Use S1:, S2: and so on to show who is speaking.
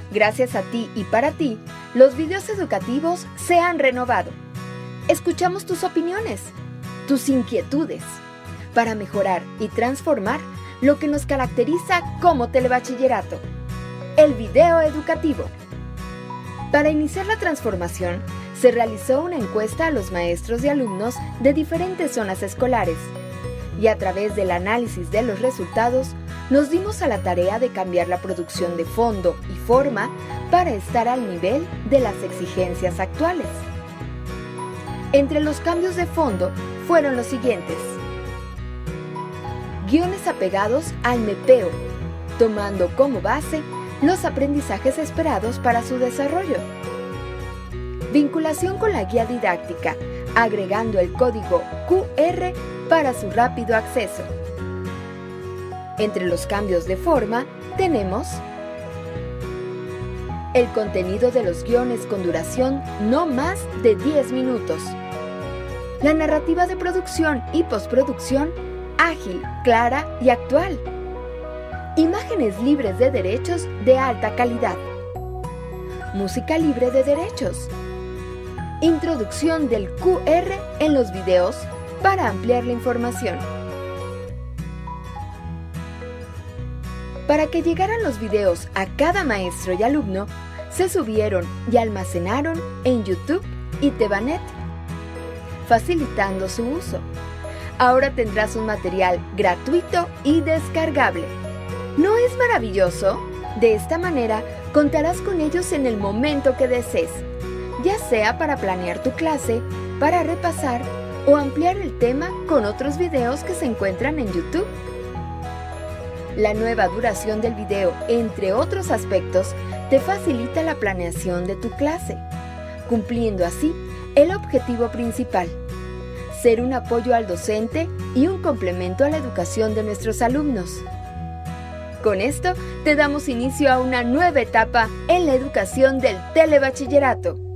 S1: Gracias a ti y para ti, los videos educativos se han renovado. Escuchamos tus opiniones, tus inquietudes, para mejorar y transformar lo que nos caracteriza como telebachillerato, el video educativo. Para iniciar la transformación, se realizó una encuesta a los maestros y alumnos de diferentes zonas escolares, y a través del análisis de los resultados, nos dimos a la tarea de cambiar la producción de fondo y forma para estar al nivel de las exigencias actuales. Entre los cambios de fondo fueron los siguientes: guiones apegados al MEPEO, tomando como base los aprendizajes esperados para su desarrollo. Vinculación con la guía didáctica, agregando el código QR para su rápido acceso. Entre los cambios de forma tenemos el contenido de los guiones con duración no más de 10 minutos. La narrativa de producción y postproducción ágil, clara y actual. Imágenes libres de derechos de alta calidad. Música libre de derechos. Introducción del QR en los videos para ampliar la información. Para que llegaran los videos a cada maestro y alumno, se subieron y almacenaron en YouTube y Tebanet, facilitando su uso. Ahora tendrás un material gratuito y descargable. ¿No es maravilloso? De esta manera, contarás con ellos en el momento que desees, ya sea para planear tu clase, para repasar o ampliar el tema con otros videos que se encuentran en YouTube. La nueva duración del video, entre otros aspectos, te facilita la planeación de tu clase, cumpliendo así el objetivo principal: ser un apoyo al docente y un complemento a la educación de nuestros alumnos. Con esto, te damos inicio a una nueva etapa en la educación del telebachillerato.